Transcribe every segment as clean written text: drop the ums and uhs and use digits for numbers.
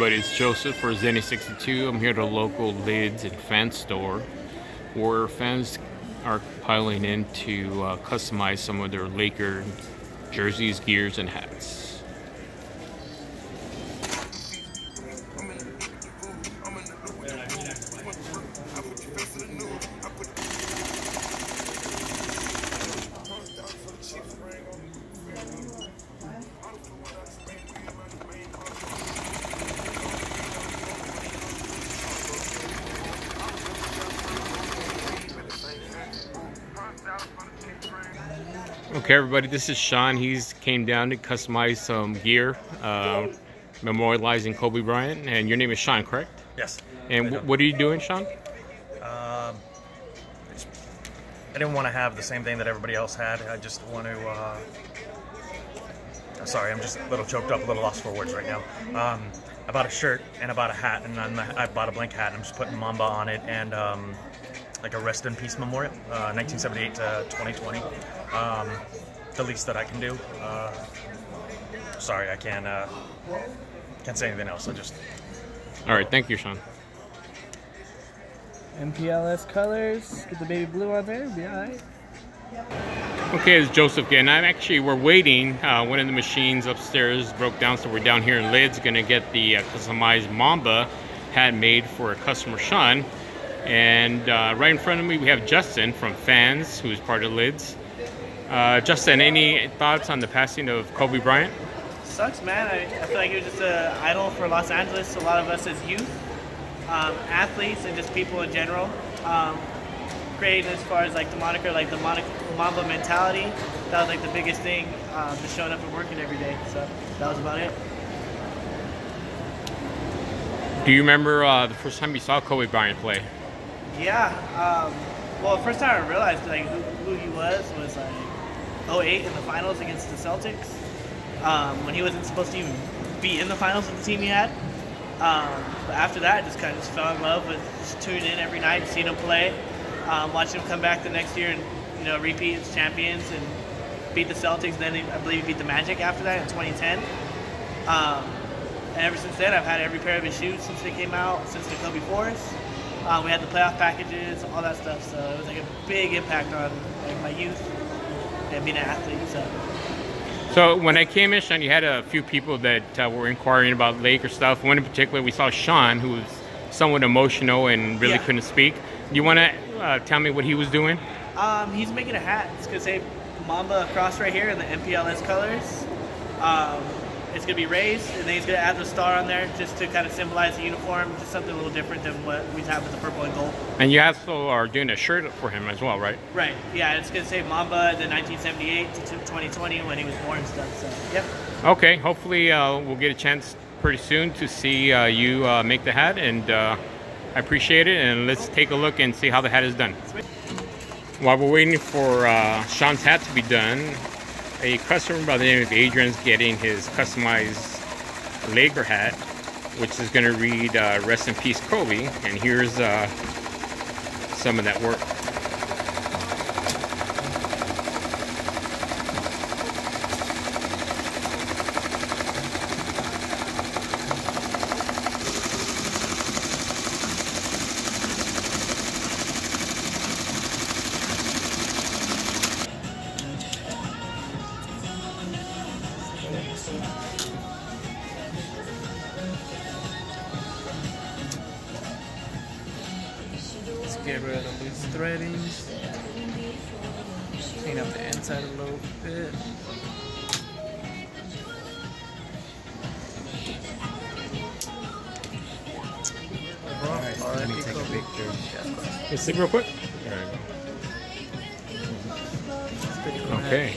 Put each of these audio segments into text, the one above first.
everybody, it's Joseph for Zenny62. I'm here at a local lids and fan store where fans are piling in to customize some of their Laker jerseys, gears, and hats. Okay, everybody, this is Sean. He's came down to customize some gear, memorializing Kobe Bryant. And your name is Sean, correct? Yes. And what are you doing, Sean? I didn't want to have the same thing that everybody else had. I just want to... sorry, I'm just a little choked up, a little lost for words right now. I bought a shirt and I bought a hat, and I bought a blank hat, and I'm just putting Mamba on it, and like a rest in peace memorial, 1978 to 2020. The least that I can do. Sorry, I can't say anything else. I just... All right, thank you, Sean. MPLS colors, get the baby blue on there, be all right. Okay, it's Joseph again. We're waiting. One of the machines upstairs broke down, so we're down here in lids, gonna get the customized Mamba hat made for a customer, Sean. And right in front of me, we have Justin from Fans, who is part of lids. Justin, any thoughts on the passing of Kobe Bryant? Sucks, man. I feel like he was just an idol for Los Angeles. A lot of us as youth, athletes, and just people in general. Great as far as like the moniker, like the Mamba mentality. That was like the biggest thing, just showing up and working every day. So that was about it. Do you remember the first time you saw Kobe Bryant play? Yeah. Well, the first time I realized like who he was like 2008 in the finals against the Celtics, when he wasn't supposed to even be in the finals with the team he had. But after that, I just kind of just fell in love with just tuning in every night, seeing him play, watching him come back the next year and repeat as champions and beat the Celtics. Then I believe he beat the Magic after that in 2010. And ever since then, I've had every pair of his shoes since they came out, since the Kobe 4s. We had the playoff packages, all that stuff. So it was like a big impact on like my youth and being an athlete. So when I came in, Sean, you had a few people that were inquiring about Laker stuff. One in particular, we saw Sean, who was somewhat emotional and really couldn't speak. Do you want to tell me what he was doing? He's making a hat. It's going to say Mamba across right here in the MPLS colors. It's going to be raised, and then he's going to add the star on there just to kind of symbolize the uniform, just something a little different than what we have with the purple and gold. And you also are doing a shirt for him as well, right? Right, yeah, it's going to say Mamba, the 1978 to 2020 when he was born and stuff, so, yep. Okay, hopefully we'll get a chance pretty soon to see you make the hat, and I appreciate it, and let's take a look and see how the hat is done. Sweet. While we're waiting for Sean's hat to be done, a customer by the name of Adrian's getting his customized Laker hat, which is going to read Rest in Peace Kobe, and here's some of that work. Get rid of the loose threadings, clean up the inside a little bit. Alright, let me take a picture. Let's see real quick. Okay.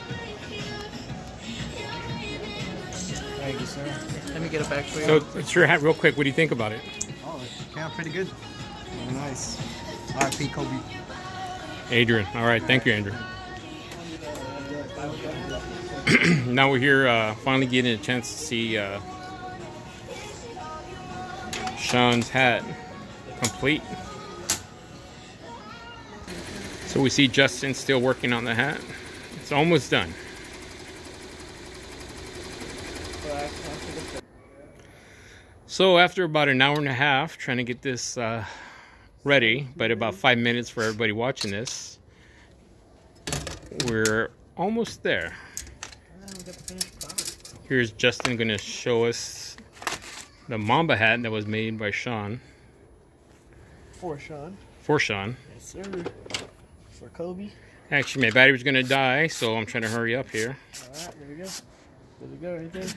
Thank you, sir. Let me get it back for you. So it's your hat real quick. What do you think about it? Oh, it came out pretty good. Very nice. R.I.P. Kobe. Adrian. All right. Thank you, Andrew. Now we're here finally getting a chance to see Sean's hat complete. So we see Justin still working on the hat. It's almost done. So after about an hour and a half trying to get this ready, but about 5 minutes for everybody watching this, we're almost there. Here's Justin going to show us the Mamba hat that was made by Sean. For Sean. For Sean. Yes, sir. For Kobe. Actually, my battery's going to die, so I'm trying to hurry up here. Alright, there we go. There we go, right there.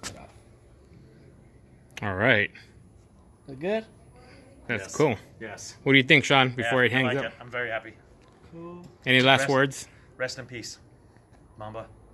Alright. Look good? That's Yes. cool. Yes. What do you think, Sean, before it hangs I like up? it. I'm very happy. Cool. Any last Rest- words? Rest in peace, Mamba.